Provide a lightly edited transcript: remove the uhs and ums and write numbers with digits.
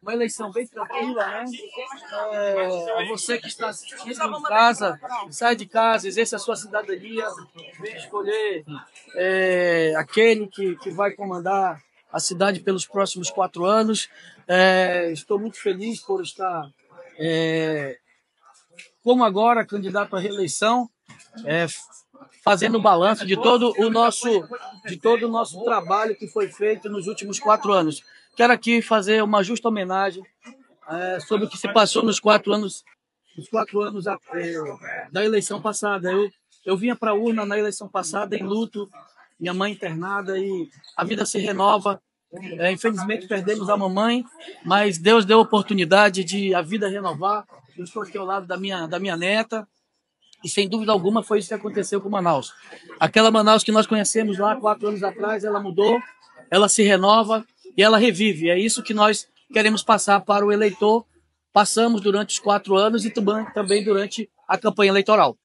uma eleição bem tranquila, né? A você que está assistindo em casa, sai de casa, exerça a sua cidadania, vem escolher aquele que vai comandar a cidade pelos próximos 4 anos. Estou muito feliz por estar, como agora, candidato à reeleição, é, fazendo o balanço de todo o nosso trabalho que foi feito nos últimos 4 anos. Quero aqui fazer uma justa homenagem sobre o que se passou nos 4 anos da eleição passada. Eu vinha para a urna na eleição passada em luto, minha mãe internada, e a vida se renova. Infelizmente perdemos a mamãe, mas Deus deu a oportunidade de a vida renovar. Eu estou aqui ao lado da minha neta, e sem dúvida alguma foi isso que aconteceu com Manaus. Aquela Manaus que nós conhecemos lá 4 anos atrás, ela mudou, ela se renova e ela revive. É isso que nós queremos passar para o eleitor. Passamos durante os 4 anos e também durante a campanha eleitoral.